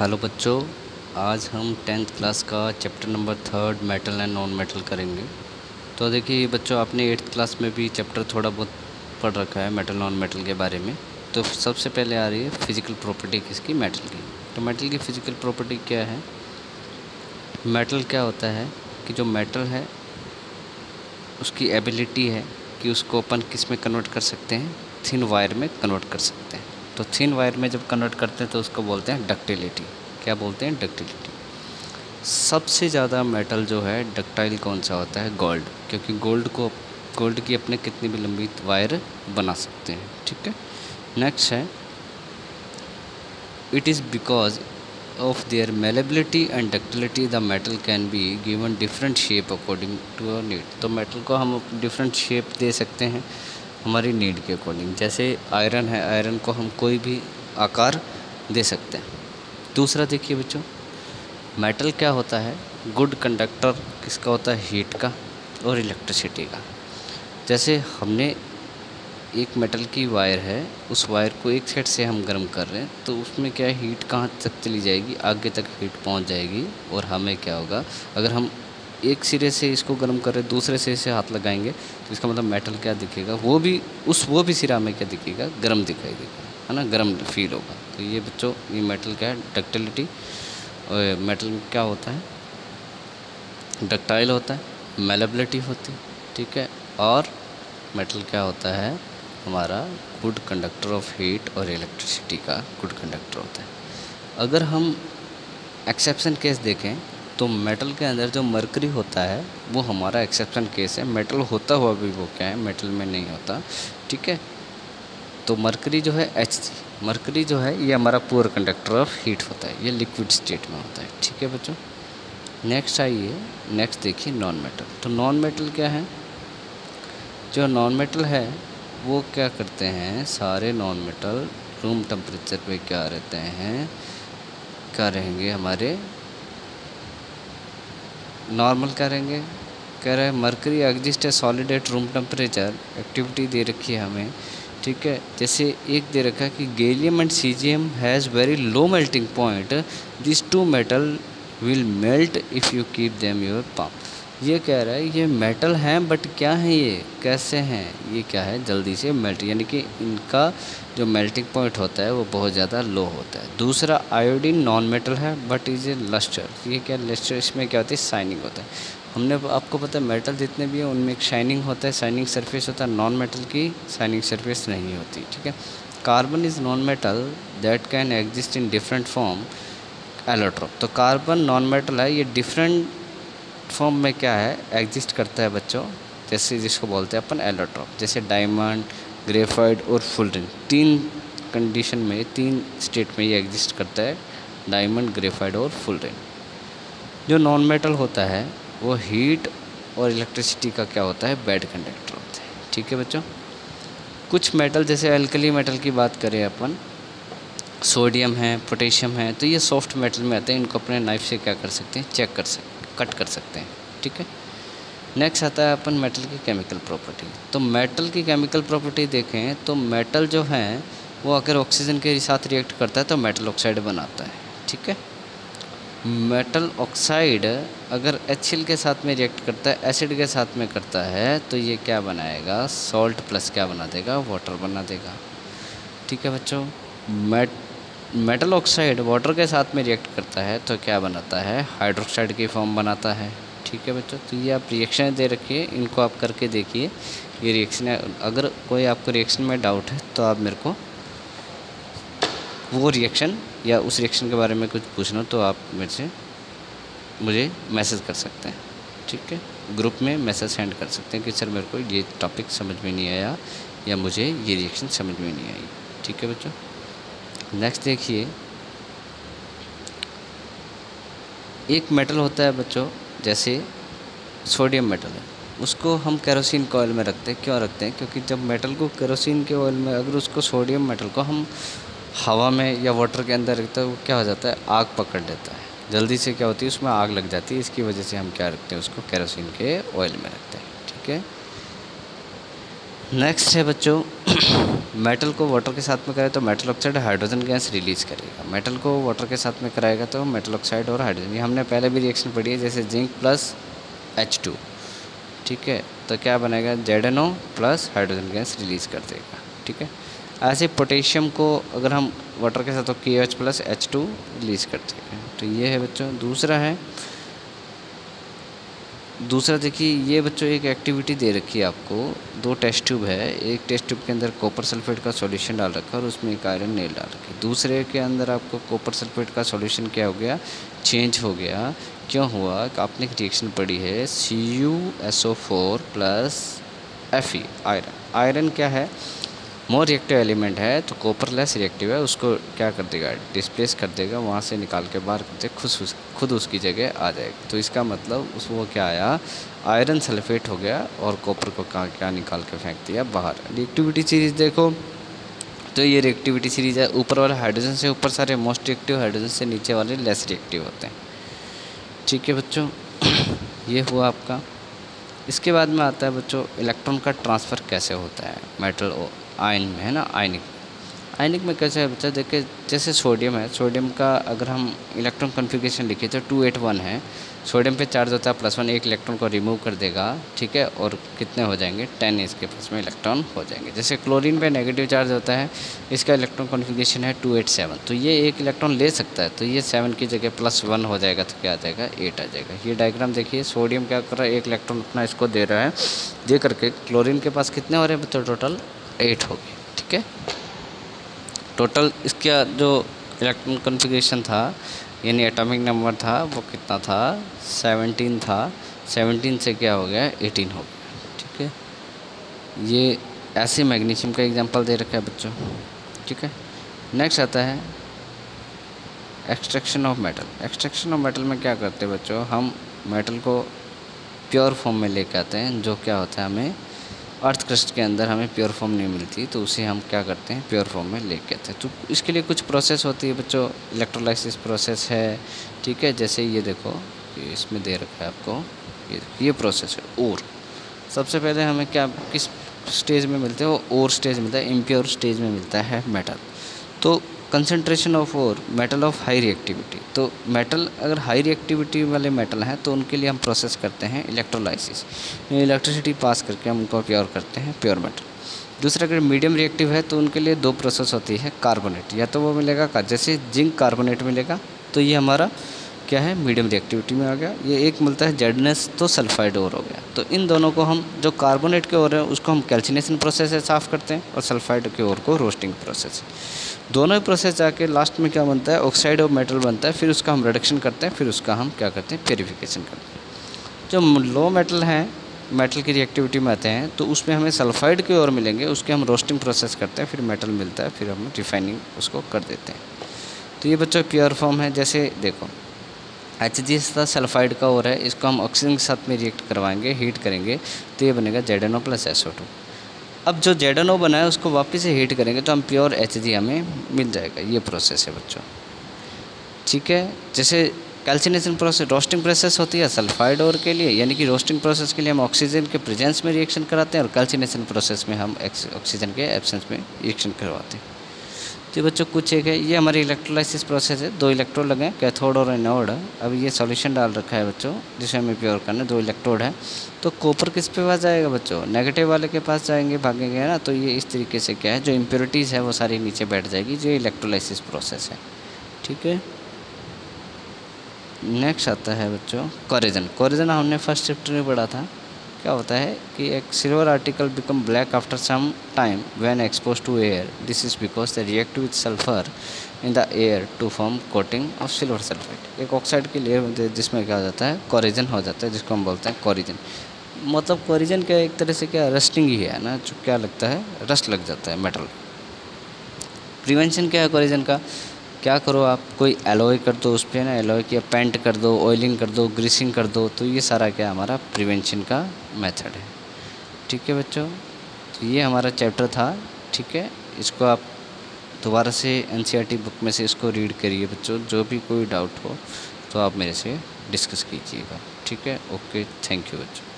Hello बच्चों, आज हम 10th क्लास का chapter number 3 metal and non metal करेंगे। तो देखिए बच्चों, आपने 8th क्लास में भी चैप्टर थोड़ा बहुत पढ़ रखा है मेटल नॉन मेटल के बारे में। तो सबसे पहले आ रही है फिज़िकल प्रॉपर्टी किसकी, मेटल की। तो मेटल की फ़िज़िकल प्रॉपर्टी क्या है? मेटल क्या होता है कि जो मेटल है उसकी एबिलिटी है कि उसको अपन किस में कन्वर्ट कर सकते हैं, थिन वायर में कन्वर्ट कर सकते हैं। तो थिन वायर में जब कन्वर्ट करते हैं तो उसको बोलते हैं डक्टिलिटी। क्या बोलते हैं? डक्टिलिटी। सबसे ज़्यादा मेटल जो है डक्टाइल कौन सा होता है? गोल्ड। क्योंकि गोल्ड की अपने कितनी भी लंबी वायर बना सकते हैं। ठीक है। नेक्स्ट है, it is because of their malleability and ductility the metal can be given different shape according to our need। तो मेटल को हम डिफरेंट शेप दे सकते हैं हमारी नीड के अकॉर्डिंग। जैसे आयरन है, आयरन को हम कोई भी आकार दे सकते हैं। दूसरा देखिए बच्चों, मेटल क्या होता है? गुड कंडक्टर किसका होता है? हीट का और इलेक्ट्रिसिटी का। जैसे हमने एक मेटल की वायर है, उस वायर को एक साइड से हम गर्म कर रहे हैं तो उसमें क्या है, हीट कहाँ तक चली जाएगी? आगे तक हीट पहुंच जाएगी। और हमें क्या होगा, अगर हम एक सिरे से इसको गर्म कर रहे हैं, दूसरे सिरे से हाथ लगाएंगे तो इसका मतलब मेटल क्या दिखेगा, वो भी सिरा में क्या दिखेगा? गर्म दिखाई देगा, है ना, गर्म फील होगा। तो ये बच्चों, ये मेटल क्या है? डक्टिलिटी। और मेटल में क्या होता है? डक्टाइल होता है, मेलेबिलिटी होती है। ठीक है। और मेटल क्या होता है? हमारा गुड कंडक्टर ऑफ हीट और इलेक्ट्रिसिटी का गुड कंडक्टर होता है। अगर हम एक्सेप्शन केस देखें तो मेटल के अंदर जो मरकरी होता है वो हमारा एक्सेप्शन केस है। मेटल होता हुआ भी वो क्या है? मेटल में नहीं होता। ठीक है। तो मरकरी जो है Hg, मरकरी जो है ये हमारा पुअर कंडक्टर ऑफ हीट होता है, ये लिक्विड स्टेट में होता है। ठीक है बच्चों। नेक्स्ट आइए, नेक्स्ट देखिए नॉन मेटल। तो नॉन मेटल क्या है? जो नॉन मेटल है वो क्या करते हैं, सारे नॉन मेटल रूम टेम्परेचर पे क्या रहते हैं, क्या रहेंगे हमारे? नॉर्मल क्या रहेंगे? कह रहे हैं मरकरी एग्जिस्ट है solid at room temperature. Activity दे रखी है हमें। ठीक है। जैसे एक दे रखा है कि gallium and caesium has very low melting point, this two metal will melt if you keep them your palm. ये कह रहा है ये मेटल हैं बट क्या है, ये कैसे हैं, ये क्या है, जल्दी से मेल्ट, यानी कि इनका जो मेल्टिंग पॉइंट होता है वो बहुत ज़्यादा लो होता है। दूसरा, आयोडीन नॉन मेटल है बट इज़ ए लस्टर। ये क्या लस्टर? इसमें क्या होती है? शाइनिंग होता है। हमने आपको पता है मेटल जितने भी हैं उनमें एक शाइनिंग होता है, शाइनिंग सरफेस होता है। नॉन मेटल की शाइनिंग सरफेस नहीं होती। ठीक है। Carbon is non metal that can exist in different form, allotrope. तो कार्बन नॉन मेटल है, ये डिफरेंट फॉर्म में क्या है? एग्जिस्ट करता है बच्चों। जैसे जिसको बोलते हैं अपन एलोट्रोप, जैसे डायमंड, ग्रेफाइट और फुलरिन। तीन कंडीशन में, तीन स्टेट में ये एग्जिस्ट करता है, डायमंड, ग्रेफाइट और फुलरिन। जो नॉन मेटल होता है वो हीट और इलेक्ट्रिसिटी का क्या होता है? बैड कंडक्टर होता है। ठीक है बच्चों। कुछ मेटल, जैसे अल्कली मेटल की बात करें अपन, सोडियम है, पोटेशियम है, तो ये सॉफ्ट मेटल में आते हैं। इनको अपने नाइफ से क्या कर सकते हैं? चेक कर सकते, कट कर सकते हैं। ठीक है। नेक्स्ट आता है अपन मेटल की केमिकल प्रॉपर्टी। तो मेटल की केमिकल प्रॉपर्टी देखें तो मेटल जो है वो अगर ऑक्सीजन के साथ रिएक्ट करता है तो मेटल ऑक्साइड बनाता है। ठीक है। मेटल ऑक्साइड अगर HCl के साथ में रिएक्ट करता है, एसिड के साथ में करता है, तो ये क्या बनाएगा? सॉल्ट प्लस क्या बना देगा? वाटर बना देगा। ठीक है बच्चों। मेटल ऑक्साइड वाटर के साथ में रिएक्ट करता है तो क्या बनाता है? हाइड्रोक्साइड की फॉर्म बनाता है। ठीक है बच्चों। तो ये आप रिएक्शन दे रखिए, इनको आप करके देखिए। ये रिएक्शन है, अगर कोई आपको रिएक्शन में डाउट है तो आप मेरे को वो रिएक्शन या उस रिएक्शन के बारे में कुछ पूछना तो आप मुझे मैसेज कर सकते हैं। ठीक है। ग्रुप में मैसेज सेंड कर सकते हैं कि सर मेरे को ये टॉपिक समझ में नहीं आया या मुझे ये रिएक्शन समझ में नहीं आई। ठीक है बच्चों। नेक्स्ट देखिए, एक मेटल होता है बच्चों, जैसे सोडियम मेटल है, उसको हम केरोसिन के ऑयल में रखते हैं। क्यों रखते हैं? क्योंकि जब मेटल को केरोसिन के ऑयल में, अगर उसको सोडियम मेटल को हम हवा में या वाटर के अंदर रखते हैं, वो क्या हो जाता है? आग पकड़ लेता है, जल्दी से क्या होती है? उसमें आग लग जाती है। इसकी वजह से हम क्या रखते हैं? उसको केरोसिन के ऑयल में रखते हैं। ठीक है। नेक्स्ट है बच्चों मेटल को वाटर के साथ में करें तो metal oxide hydrogen gas release करेगा। मेटल को वाटर के साथ में कराएगा तो मेटल ऑक्साइड और हाइड्रोजन, ये हमने पहले भी रिएक्शन पढ़ी है, जैसे जिंक प्लस H2, ठीक है, तो क्या बनेगा ZNO plus hydrogen gas release कर देगा। ठीक है, ऐसे पोटेशियम को अगर हम वाटर के साथ तो KOH प्लस H2 रिलीज कर देगा। तो ये है बच्चों। दूसरा देखिए, ये बच्चों एक एक्टिविटी दे रखी है आपको, 2 टेस्ट ट्यूब है, एक टेस्ट ट्यूब के अंदर कॉपर सल्फेट का सॉल्यूशन डाल रखा है और उसमें एक आयरन नेल डाल रखी है। दूसरे के अंदर आपको कॉपर सल्फेट का सॉल्यूशन क्या हो गया, चेंज हो गया। क्यों हुआ, आपने एक रिएक्शन पढ़ी है CuSO4 प्लस Fe, आयरन क्या है, मोर रिएक्टिव एलिमेंट है, तो कॉपर लेस रिएक्टिव है, उसको क्या कर देगा, डिस्प्लेस कर देगा, वहाँ से निकाल के बाहर कर देगा, खुद उसकी जगह आ जाएगा। तो इसका मतलब वो क्या आया, आयरन सल्फेट हो गया और कॉपर को क्या निकाल के फेंक दिया बाहर। रिएक्टिविटी सीरीज देखो तो ये रिएक्टिविटी सीरीज है, ऊपर वाले हाइड्रोजन से ऊपर सारे मोस्ट रिएक्टिव, हाइड्रोजन से नीचे वाले लेस रिएक्टिव होते हैं। ठीक है बच्चों, ये हुआ आपका। इसके बाद में आता है बच्चों इलेक्ट्रॉन का ट्रांसफ़र कैसे होता है मेटल और आयन में, है ना। आयनिक में कैसे है बच्चा, देखिए जैसे सोडियम है, सोडियम का अगर हम इलेक्ट्रॉन कन्फिगरेशन लिखे तो 281 है, सोडियम पे चार्ज होता है +1, एक इलेक्ट्रॉन को रिमूव कर देगा, ठीक है, और कितने हो जाएंगे 10 इसके पास में इलेक्ट्रॉन हो जाएंगे। जैसे क्लोरीन पे नेगेटिव चार्ज होता है, इसका इलेक्ट्रॉन कन्फिगरेशन है 287, तो ये एक इलेक्ट्रॉन ले सकता है, तो ये 7 की जगह +1 हो जाएगा तो क्या आ जाएगा 8 आ जाएगा। ये डायग्राम देखिए, सोडियम क्या कर रहा है, एक इलेक्ट्रॉन अपना इसको दे रहा है, ये करके क्लोरीन के पास कितने हो रहे हैं बच्चों, टोटल 8 हो गए। ठीक है, टोटल इसका जो इलेक्ट्रॉन कन्फिगरेशन था यानी एटॉमिक नंबर था वो कितना था, 17 था, 17 से क्या हो गया 18 हो गया। ठीक है, ये ऐसे मैग्नीशियम का एग्जांपल दे रखा है बच्चों। ठीक है, नेक्स्ट आता है extraction of metal. Extraction of metal में क्या करते हैं बच्चों, हम मेटल को प्योर फॉर्म में लेके आते हैं, जो क्या होता है हमें अर्थ क्रस्ट के अंदर हमें प्योर फॉर्म नहीं मिलती, तो उसे हम क्या करते हैं प्योर फॉर्म में लेके आते हैं। तो इसके लिए कुछ प्रोसेस होती है बच्चों, इलेक्ट्रोलाइसिस प्रोसेस है। ठीक है, जैसे ये देखो इसमें दे रखा है आपको, ये प्रोसेस है। और सबसे पहले हमें क्या किस स्टेज में मिलते हैं, वो और स्टेज मिलता है, इम्प्योर स्टेज में मिलता है मेटल। तो कंसंट्रेशन ऑफ और मेटल ऑफ हाई रिएक्टिविटी, तो मेटल अगर हाई रिएक्टिविटी वाले मेटल हैं तो उनके लिए हम प्रोसेस करते हैं इलेक्ट्रोलाइसिस, इलेक्ट्रिसिटी पास करके हम उनको प्योर करते हैं प्योर मेटल। दूसरा अगर मीडियम रिएक्टिव है तो उनके लिए 2 प्रोसेस होती है, कार्बोनेट, या तो वो मिलेगा जैसे जिंक कार्बोनेट मिलेगा, तो ये हमारा क्या है मीडियम रिएक्टिविटी में आ गया। ये एक मिलता है जेडनेस, तो सल्फाइड और हो गया। तो इन दोनों को हम जो कार्बोनेट के ओर है उसको हम कैल्सिनेशन प्रोसेस से साफ़ करते हैं और सल्फाइड के ओर को रोस्टिंग प्रोसेस। दोनों ही प्रोसेस जाके लास्ट में क्या बनता है, ऑक्साइड ऑफ मेटल बनता है, फिर उसका हम रिडक्शन करते हैं, फिर उसका हम क्या करते हैं प्योरीफिकेशन करते हैं। जो लो मेटल हैं, मेटल की रिएक्टिविटी में आते हैं, तो उसमें हमें सल्फाइड की ओर मिलेंगे, उसके हम रोस्टिंग प्रोसेस करते हैं, फिर मेटल मिलता है, फिर हम रिफाइनिंग उसको कर देते हैं। तो ये बच्चों प्योर फॉर्म है। जैसे देखो HG सल्फाइड का और है, इसको हम ऑक्सीजन के साथ में रिएक्ट करवाएंगे, हीट करेंगे, तो ये बनेगा ZNO प्लस SO2। अब जो ZNO बना है उसको वापस से हीट करेंगे तो हम प्योर HG हमें मिल जाएगा। ये प्रोसेस है बच्चों। ठीक है, जैसे कैल्सिनेशन प्रोसेस, रोस्टिंग प्रोसेस होती है सल्फाइड और के लिए, यानी कि रोस्टिंग प्रोसेस के लिए हम ऑक्सीजन के प्रेजेंस में रिएक्शन कराते हैं और कैल्सिनेशन प्रोसेस में हम ऑक्सीजन के एब्सेंस में रिएक्शन करवाते हैं। तो बच्चों कुछ एक है, ये हमारी इलेक्ट्रोलाइसिस प्रोसेस है, 2 इलेक्ट्रोड लगे, कैथोड और एनोड। अब ये सॉल्यूशन डाल रखा है बच्चों जिसे हमें प्योर करना है, 2 इलेक्ट्रोड है, तो कॉपर किस पे पास जाएगा बच्चों, नेगेटिव वाले के पास जाएंगे, भागेंगे, है ना। तो ये इस तरीके से क्या है, जो इम्प्योरिटीज़ है वो सारी नीचे बैठ जाएगी, जो इलेक्ट्रोलाइसिस प्रोसेस है। ठीक है, नेक्स्ट आता है बच्चों कोरिजन। कोरिजन हमने फर्स्ट चैप्टर में पढ़ा था। क्या होता है कि एक silver article become black after some time when expose to air, this is because they react with sulphur in the air to form coating of silver sulphate. एक ऑक्साइड की लेयर जिसमें क्या हो जाता है, कोरिजन हो जाता है, जिसको हम बोलते हैं कोरिजन। मतलब कोरिजन क्या एक तरह से क्या रस्टिंग ही है ना, जो क्या लगता है रस्ट लग जाता है मेटल। प्रिवेंशन क्या है कोरिजन का, क्या करो आप, कोई एलॉय कर दो उस पर ना, एलॉय किया, पेंट कर दो, ऑयलिंग कर दो, ग्रीसिंग कर दो, तो ये सारा क्या हमारा प्रिवेंशन का मेथड है। ठीक है बच्चों, तो ये हमारा चैप्टर था। ठीक है, इसको आप दोबारा से NCERT बुक में से इसको रीड करिए बच्चों, जो भी कोई डाउट हो तो आप मेरे से डिस्कस कीजिएगा। ठीक है, ओके, थैंक यू बच्चों।